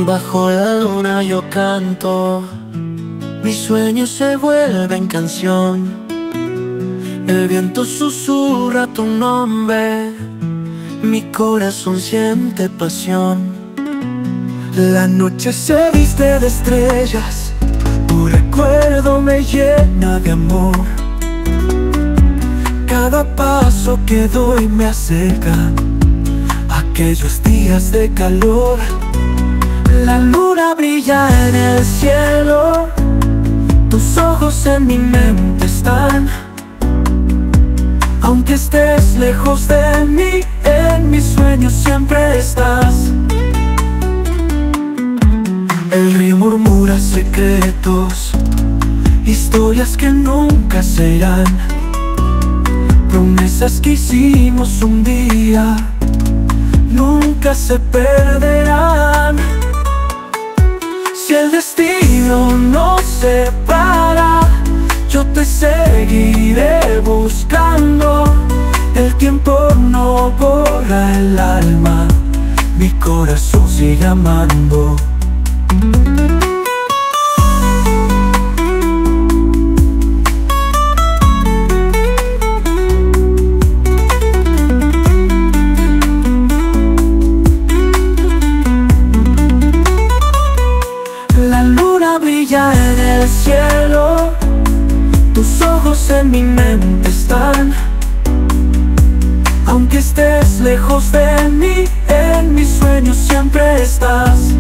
Bajo la luna yo canto, mis sueños se vuelven canción. El viento susurra tu nombre, mi corazón siente pasión. La noche se viste de estrellas, tu recuerdo me llena de amor. Cada paso que doy me acerca a aquellos días de calor. La luna brilla en el cielo, tus ojos en mi mente están. Aunque estés lejos de mí, en mis sueños siempre estás. El río murmura secretos, historias que nunca se irán, promesas que hicimos un día, nunca se perderán. Si el destino nos separa, yo te seguiré buscando. El tiempo no borra el alma, mi corazón sigue amando. La luna brilla en el cielo, tus ojos en mi mente están. Aunque estés lejos de mí, en mis sueños siempre estás.